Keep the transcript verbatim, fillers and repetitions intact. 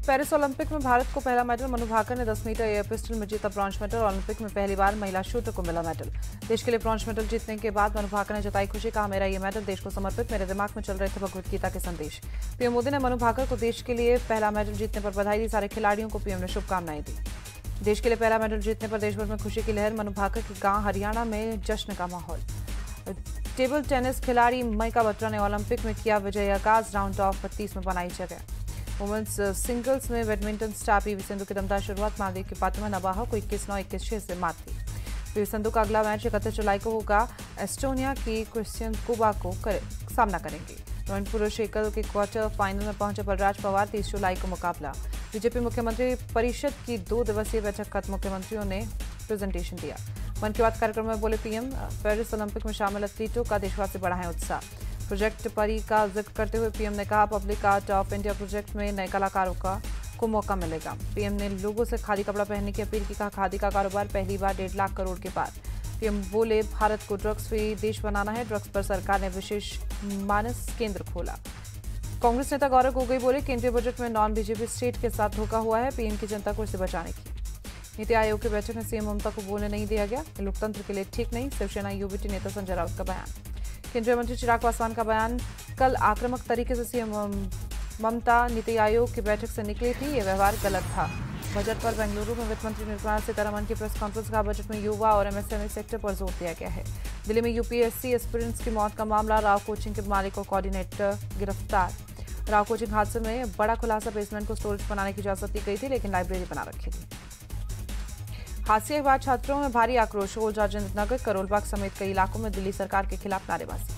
Paris Olympic में भारत को पहला मेडल। मनु भाकर ने दस मीटर एयर पिस्टल में जीता ब्रॉन्ज मेडल। ओलंपिक में पहली बार महिला शूटर को मिला मेडल। देश के लिए ब्रॉन्ज मेडल जीतने के बाद मनु भाकर ने जताई खुशी, कहा मेरा ये मेडल देश को समर्पित, मेरे दिमाग में चल रहे थे भगवत गीता के संदेश। पीएम मोदी ने मनु भाकर को देश के लिए पहला मेडल जीतने पर बधाई दी। सारे खिलाड़ियों को पीएम ने शुभकामनाएं दी। देश के लिए पहला मेडल जीतने पर देश भर में खुशी की लहर। मनु भाकर के गांव हरियाणा में जश्न का माहौल। टेबल टेनिस खिलाड़ी मयिका बत्रा ने ओलंपिक में किया विजय आगाज। राउंड ऑफ बत्तीस में बनाई जगह। वुमेन्स सिंगल्स में बैडमिंटन स्टार पीवी सिंधु की दमदार शुरुआत। मालदीव की फातिमा नबाहा को इक्कीस नौ इक्कीस छह से मात दी। पीवी सिंधु का अगला मैच इकतीस जुलाई को होगा। एस्टोनिया की क्रिस्टियन कुबा को करे, सामना करेंगे। रोहन पुरुष एकल के क्वार्टर फाइनल में पहुंचे बलराज पवार। तीस जुलाई को मुकाबला। बीजेपी मुख्यमंत्री परिषद की दो दिवसीय बैठक खत्म। मुख्यमंत्रियों ने प्रेजेंटेशन दिया। मन की बात कार्यक्रम में बोले पीएम, पेरिस ओलंपिक में शामिल एथलीटों का देशवासी बढ़ाएं उत्साह। प्रोजेक्ट परी का जिक्र करते हुए पीएम ने कहा, public art of India project में नए कलाकारों का को मौका मिलेगा। पीएम ने लोगों से खादी कपड़ा पहनने की अपील की, कहा खादी का कारोबार पहली बार डेढ़ लाख करोड़ के पार। पीएम बोले, भारत को ड्रग्स फ्री देश बनाना है। ड्रग्स पर सरकार ने विशेष मानस केंद्र खोला। कांग्रेस नेता गौरव गोगोई बोले, केंद्रीय बजट में नॉन बीजेपी स्टेट के साथ धोखा हुआ है। पीएम की जनता को इसे बचाने की। नीति आयोग की बैठक में सीएम ममता को बोलने नहीं दिया गया। लोकतंत्र के लिए ठीक नहीं। शिवसेना यूबीटी नेता संजय राउत का बयान। केंद्रीय मंत्री चिराग पासवान का बयान, कल आक्रामक तरीके से सीएम ममता नीति आयोग की बैठक से निकली थी, ये व्यवहार गलत था। बजट पर बेंगलुरु में वित्त मंत्री निर्मला सीतारमण की प्रेस कॉन्फ्रेंस का। बजट में युवा और एमएसएमई सेक्टर पर जोर दिया गया है। दिल्ली में यूपीएससी एस्पिरेंट्स की मौत का मामला। राव कोचिंग के मालिक और कोऑर्डिनेटर गिरफ्तार। राव कोचिंग हादसे में बड़ा खुलासा, बेसमेंट को स्टोरेज बनाने की इजाजत दी गई थी, लेकिन लाइब्रेरी बना रखी थी। हादसे के बाद छात्रों में भारी आक्रोश। ओल्ड राजेंद्र नगर, करोलबाग समेत कई इलाकों में दिल्ली सरकार के खिलाफ नारेबाजी।